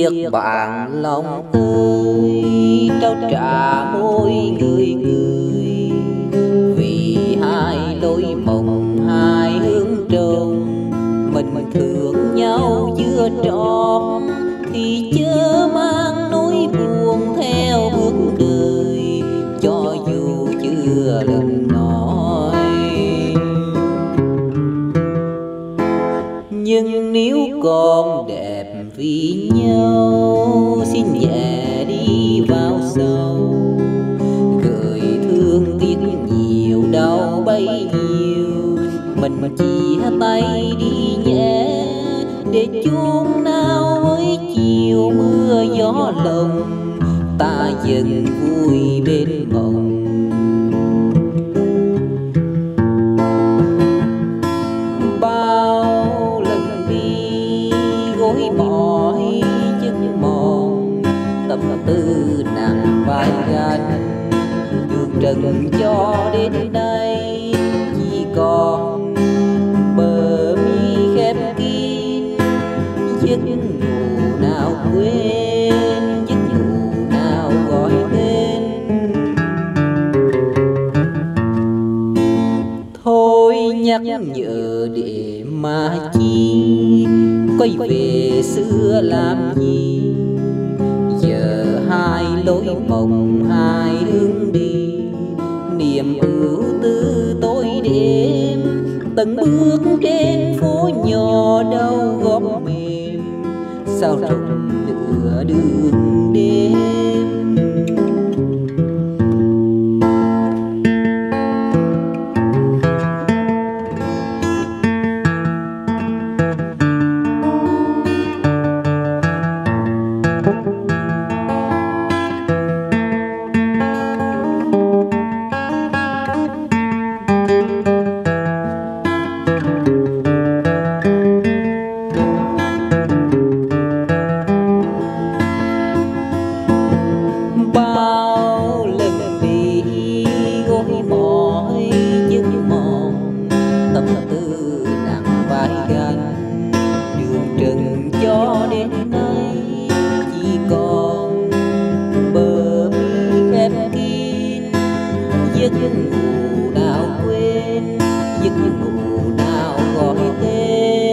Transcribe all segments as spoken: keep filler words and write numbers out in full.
biết bạn lòng ơi, trao trả môi người người, vì hai lối mộng hai hướng trông. Mình thương nhau chưa trọn thì chớ mang nỗi buồn theo bước đời, cho dù chưa lần nói. Nhưng nếu còn đẹp vì nhau, xin nhẹ đi vào sâu, gợi thương tiếc nhiều đau bấy nhiêu. Mình chia tay đi nhé, để chốn nào với chiều mưa gió lòng, ta dần vui bên mộng. Bao lần đi gối mỏi chân mòn, tâm tư nặng vai gánh, đường trần cho đến đây chỉ còn bờ mi khép kín. Giấc ngủ nào quên, giấc ngủ nào gọi tên. Thôi nhắc nhở để mà chi, quay về xưa làm gì. Giờ hai lối mộng hai hướng đi, niềm ưu tư tối đêm. Từng bước trên phố nhỏ đâu góp mềm, sao rộng nửa đường đêm. Bao lần đi gối mỏi chân mòn, tâm tư nặng vai gánh, đường trần cho đến nay chỉ còn bờ mi khép kín. Giấc ngủ nào quên, giấc ngủ nào gọi tên.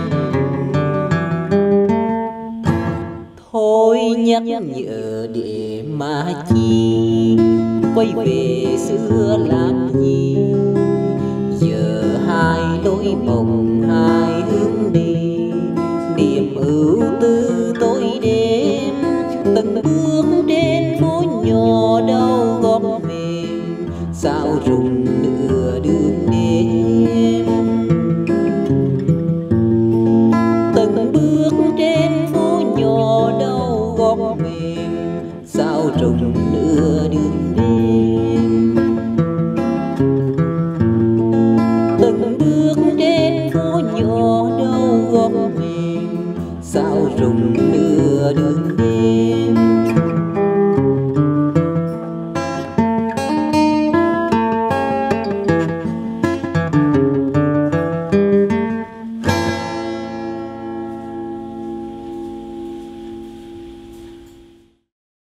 Thôi nhắc nhở để mà chi, quay về xưa làm gì. Giờ hai lối mộng hai hướng đi, niềm ưu tư tối đêm. Từng bước trên phố nhỏ đâu góp mềm, sao rụng nửa đường đêm. Từng bước trên phố nhỏ đâu góp mềm, sao rụng nửa đường đêm. Từng bước trên phố nhỏ đâu góp mềm, sao rụng nửa đường đêm.